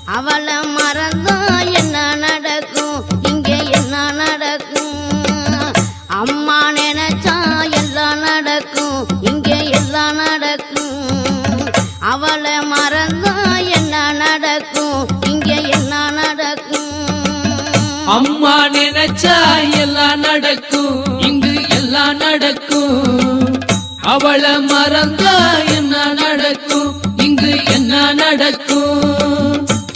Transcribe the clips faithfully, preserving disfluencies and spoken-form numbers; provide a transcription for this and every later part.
அவளை மறந்தா என்ன நடக்கும் இங்கே என்ன நடக்கும் அம்மா நினைச்சா எல்லாம் நடக்கும் இங்கே எல்லாம் நடக்கும் அவளை மறந்தா என்ன நடக்கும் இங்கே என்ன நடக்கும் அம்மா நினைச்சா எல்லாம் நடக்கும் இங்கு எல்லாம் நடக்கும் அவளை மறந்தா என்ன நடக்கும் இங்கு என்ன நடக்கும்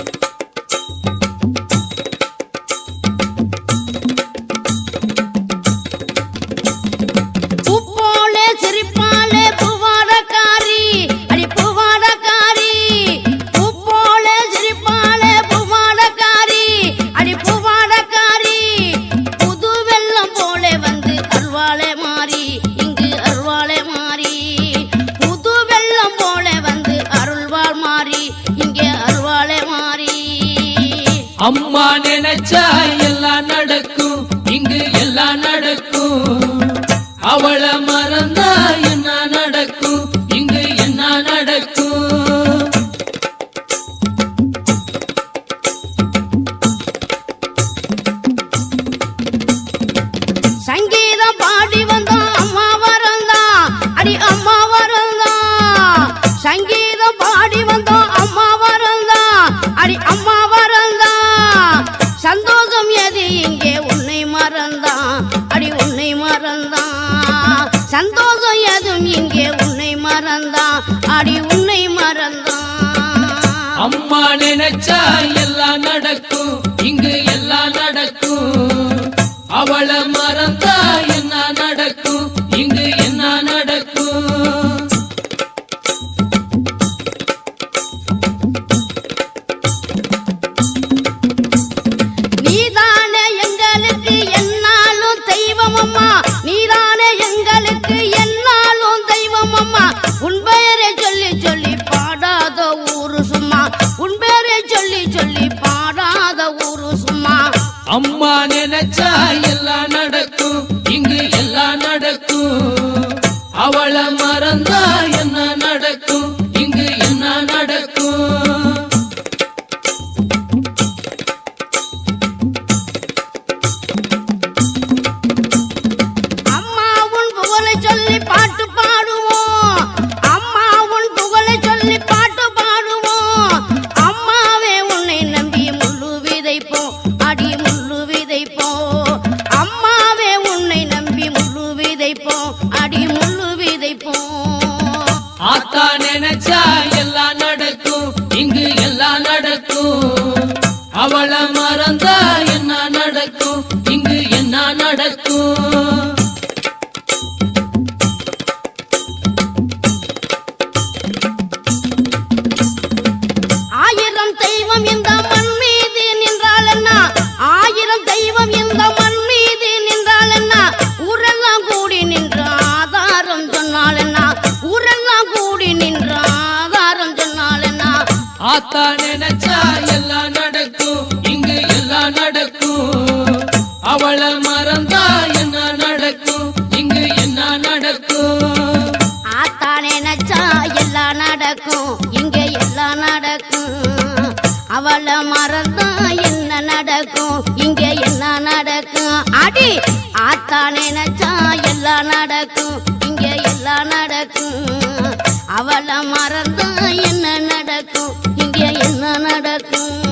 பூப்போலே சிரிப்பாலே பூவாடக்காரி அடி பூவாடக்காரி பூப்போலே சிரிப்பாலே பூவாடக்காரி அடி பூவாடக்காரி புது வெள்ளம் போலே வந்து அருவாளே மாறி இங்கு அருவாளே மாறி புது வெள்ளம் போலே வந்து அருள்வாள் மாறி இங்கே அருவாளே மாறி அம்மா நினைச்சா எல்லாம் நடக்கும் இங்கு எல்லாம் நடக்கும் அவளை மறந்தா என்ன நடக்கும் இங்கு என்ன நடக்கும் சங்கீதம் பாடி வந்தோம் அம்மா வரந்தா அடி அம்மா வரந்தா சங்கீதம் பாடி வந்தோம் அம்மா வரந்தா அடி அம்மா வரந்தா சந்தோஷம் எது இங்கே உன்னை மறந்தா அடி உன்னை மறந்தா சந்தோஷம் எதுவும் இங்கே உன்னை மறந்தா அடி உன்னை மறந்தா அம்மா நினைச்சா எல்லாம் நடக்கும் இங்கு எல்லாம் நடக்கும் அவளை மறந்தா என்ன நடக்கும் இங்கு என்ன நடக்கும் நீதானே எங்களுக்கு என்னாலும் தெய்வம் அம்மா நீதானே எங்களுக்கு என்னாலும் தெய்வம் அம்மா உன் பெயரை சொல்லி சொல்லி பாடாத ஊரு சும்மா உன் பெயரை சொல்லி சொல்லி பாடாத ஊரு சும்மா அம்மா நினைச்சா எல்லாம் நடக்கும் இங்கு எல்லாம் நடக்கும் அவளை மறந்தா என்ன நடக்கும் இங்கு என்ன நடக்கும் அம்மா உன் புகழை சொல்லி பாட்டு பாடுவோம் அம்மா உன் புகழை சொல்லி பாட்டு பாடுவோம் அம்மாவே உன்னை நம்பி முள்ளு விதைப்போம் அடி முள்ளு விதைப்போம் அம்மாவே உன்னை நம்பி முள்ளு விதைப்போம் அடி முள்ளு விதைப்போம் ஆத்தா நினைச்சா எல்லாம் நடக்கும் இங்கு எல்லாம் நடக்கும் அவளை மறந்தா என்ன நடக்கும் இங்கு என்ன நடக்கும் ஆயிரம் தெய்வம் இந்த மண் மீது நின்றால் என்ன ஆயிரம் தெய்வம் இந்த மண் மீது நின்றால் என்ன ஊரெல்லாம் கூடி நின்ற ஆதாரம் சொன்னால் என்ன ஊரெல்லாம் கூடி நின்ற ஆதாரம் சொன்னால் என்ன ஆத்தா நினைச்சா எல்லாம் நடக்கும் இங்கு எல்லாம் நடக்கும் அவளை மறந்தா என்ன நடக்கும் இங்கு என்ன நடக்கும் ஆத்தா நினைச்சா எல்லாம் நடக்கும் இங்கே எல்லாம் நடக்கும் அவளை மறந்தா என்ன நடக்கும் இங்கே என்ன நடக்கும் அடி ஆத்தா நினைச்சா எல்லாம் நடக்கும் இங்கே எல்லாம் நடக்கும் அவளை மறந்தா என்ன நடக்கும் இங்கே என்ன நடக்கும்